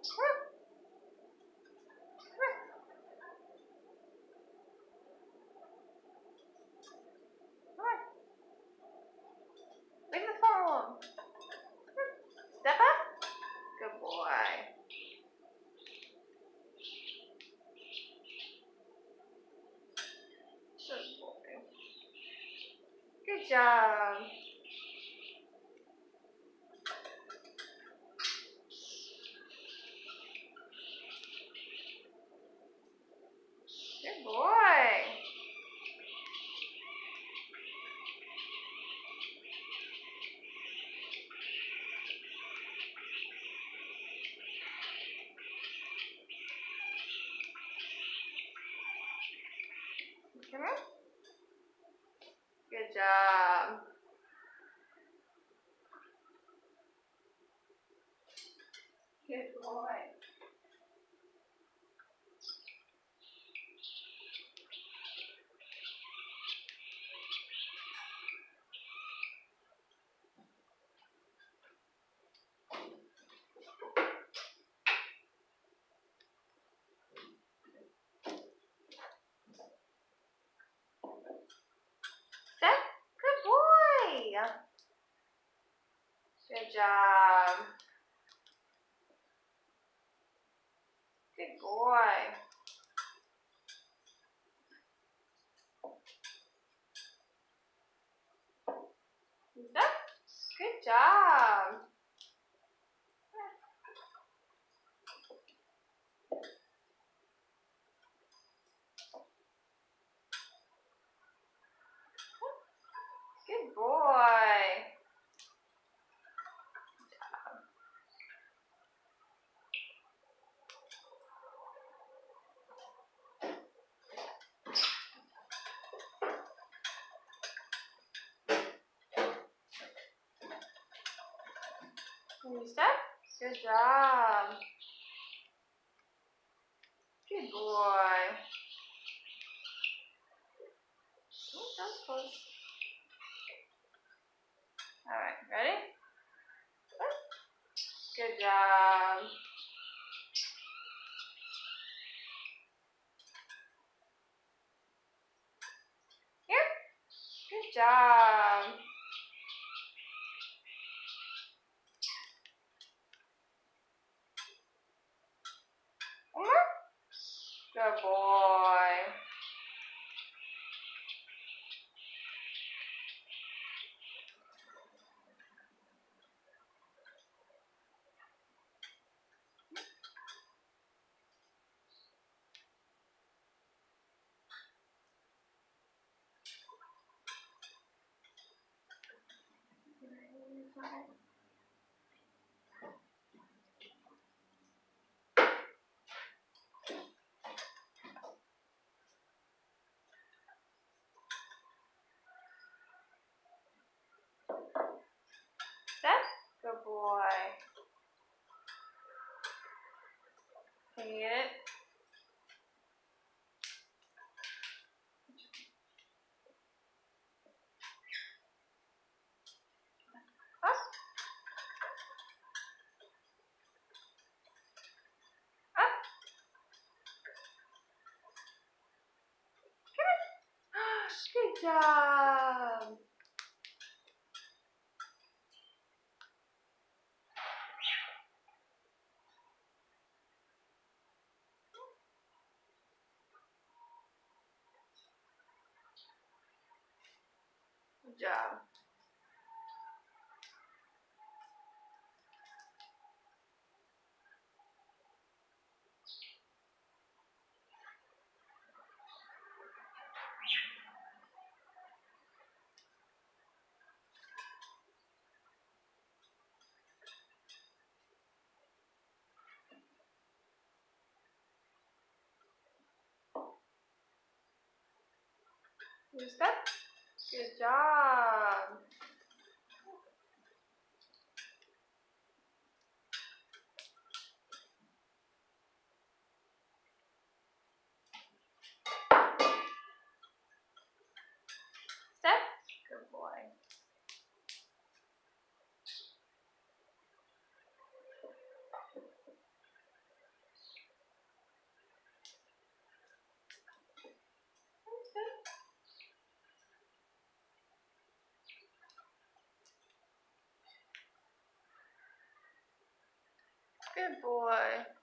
Leave the phone alone. Step up. Good boy. Good boy. Good job. Good boy. Come here. Good job. Good boy. Step. Good boy. Good job. Good boy. Step. Good job. Good boy. Can you step? Good job. Good boy. Oh, that was close. Alright, ready? Good job. Here. Good job. One more. Good boy. Step. Good boy. Can you get it? Up. Up. Good job. Good job. You step. Good job. Step. Good boy. Good boy.